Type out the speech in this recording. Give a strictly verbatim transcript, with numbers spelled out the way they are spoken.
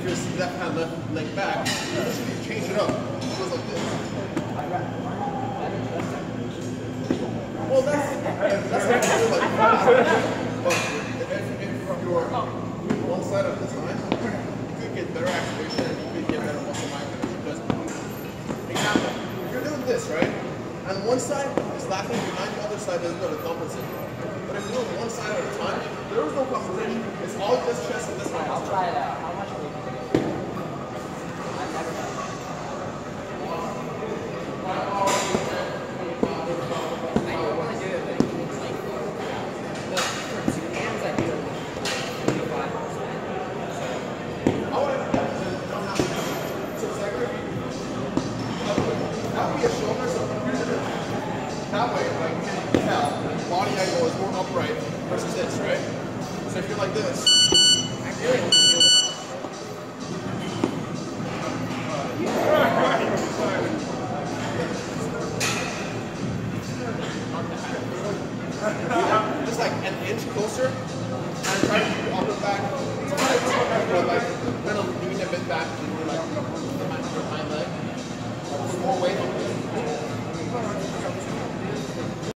your left hand, left leg back, you just change it up. It goes like this. Well, that's that's not really like but if, if you're one side at a time, you could get better activation and you could get better muscle memory. Because, example, if you're doing this, right, and one side is lacking behind, the other side doesn't go to compensate. But if you're doing one side at a time, there is no compensation. It's all just chest and this one. I'll try it out. How much will you do? I've never done it. That way, like you can tell, body angle is more upright versus this, right? So if you're like this, I really don't feel that. Just like an inch closer, and try to keep your upper back tight, but like kind of lean a bit back to like your hind leg, more weight on the